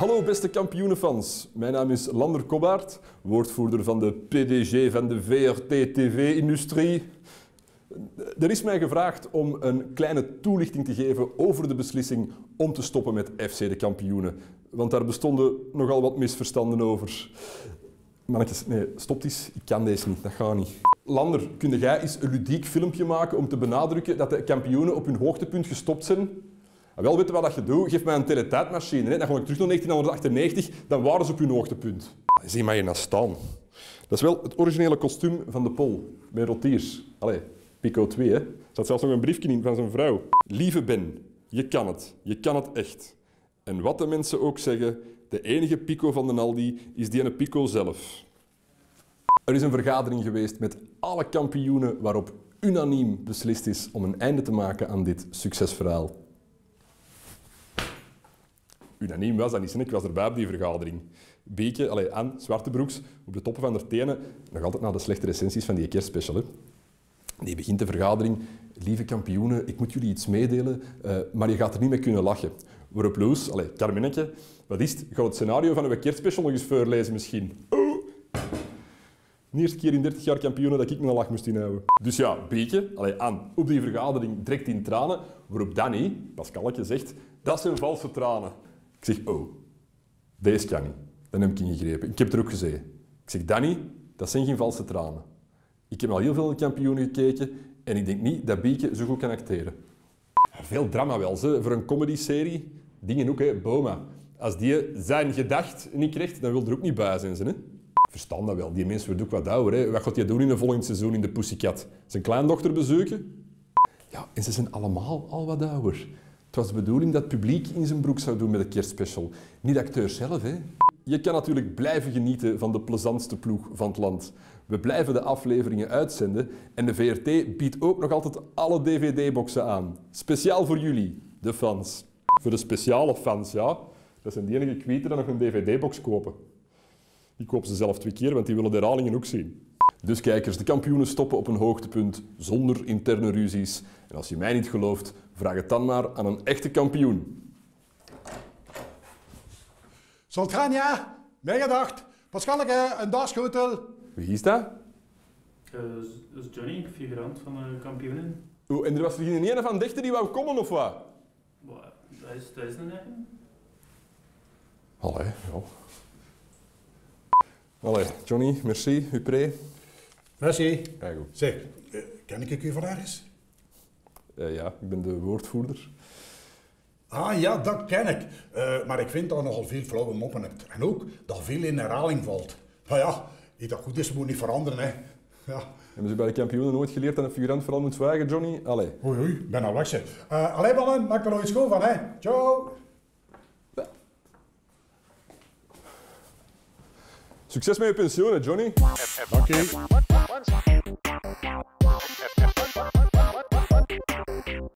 Hallo beste kampioenenfans, mijn naam is Lander Kobbaert, woordvoerder van de PDG van de VRT-TV-industrie. Er is mij gevraagd om een kleine toelichting te geven over de beslissing om te stoppen met FC de Kampioenen. Want daar bestonden nogal wat misverstanden over. Mannetjes, nee, stop eens, ik kan deze niet, dat gaat niet. Lander, kun jij eens een ludiek filmpje maken om te benadrukken dat de kampioenen op hun hoogtepunt gestopt zijn? Wel, weet je wat je doet? Geef mij een teletijdmachine. Hè? Dan ga ik terug naar 1998, dan waren ze op hun hoogtepunt. Zie maar hier naar staan. Dat is wel het originele kostuum van de Pol, met rotiers. Allee, Pico 2, hè. Er staat zelfs nog een briefje in van zijn vrouw. Lieve Ben, je kan het echt. En wat de mensen ook zeggen, de enige Pico van de Aldi is die ene Pico zelf. Er is een vergadering geweest met alle kampioenen waarop unaniem beslist is om een einde te maken aan dit succesverhaal. Unaniem was dat niet, ik was erbij op die vergadering. Beeke, Anne Zwartebroeks, op de toppen van haar tenen, nog altijd na de slechte recensies van die kerstspecial. Hè. Die begint de vergadering. Lieve kampioenen, ik moet jullie iets meedelen, maar je gaat er niet mee kunnen lachen. Waarop Loes, Carmenneke, wat is het? Je gaat het scenario van een kerstspecial nog eens voorlezen misschien. Oh. De eerste keer in 30 jaar kampioenen dat ik me een lach moest inhouden. Dus ja, Beeke, Anne, op die vergadering direct in tranen, waarop Danny, Pascaletje, zegt, dat zijn valse tranen. Ik zeg, oh, deze kan niet. Dan heb ik ingegrepen. Ik heb het er ook gezegd. Ik zeg, Danny, dat zijn geen valse tranen. Ik heb al heel veel naar kampioenen gekeken en ik denk niet dat Bieke zo goed kan acteren. Veel drama wel, voor een comedyserie. Dingen ook, hè. Boma. Als die zijn gedacht niet krijgt, dan wil er ook niet bij zijn. Hè. Verstaan dat wel, die mensen worden ook wat ouder. Hè. Wat gaat hij doen in een volgend seizoen in de Pussycat? Zijn kleindochter bezoeken? Ja, en ze zijn allemaal al wat ouder. Het was de bedoeling dat het publiek in zijn broek zou doen met de kerstspecial. Niet de acteur zelf, hè. Je kan natuurlijk blijven genieten van de plezantste ploeg van het land. We blijven de afleveringen uitzenden en de VRT biedt ook nog altijd alle DVD-boxen aan. Speciaal voor jullie, de fans. Voor de speciale fans, ja. Dat zijn die enige kwieten die nog een DVD-box kopen. Die kopen ze zelf 2 keer, want die willen de herhalingen ook zien. Dus kijkers, de kampioenen stoppen op een hoogtepunt, zonder interne ruzies. En als je mij niet gelooft, vraag het dan maar aan een echte kampioen. Zal het gaan, ja? Mijn gedacht. Pascalke, een dagschotel. Wie is dat? Dat is Johnny, figurant van de kampioenen. Oh, en er was er geen ene van dichter die wou komen, of wat? Dat is een eigen. Allee, ja. Allee, Johnny, merci, Upré. Merci. Ja, goed. Zeg, ken ik u van ergens? Ja, ik ben de woordvoerder. Ah ja, dat ken ik. Maar ik vind dat je nogal veel flauwe moppen hebt. En ook dat veel in herhaling valt. Nou ja, iets dat goed is, moet niet veranderen, hè. Ja. Hebben ze bij de kampioenen nooit geleerd dat een figurant vooral moet zwijgen, Johnny? Allee. Oei, ik ben al weg, zeg. Allee, mannen, maak er nog iets goed van, hè. Ciao. Succes met je pensioen, Johnny. Dank je.